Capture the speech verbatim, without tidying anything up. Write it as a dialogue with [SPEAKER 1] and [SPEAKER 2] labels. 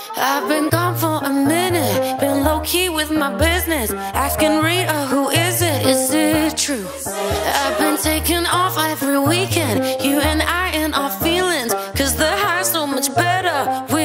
[SPEAKER 1] I've been gone for a minute, been low-key with my business, asking Rita, who is it? Is it true? I've been taking off every weekend, you and I in our feelings, cause the high's so much better.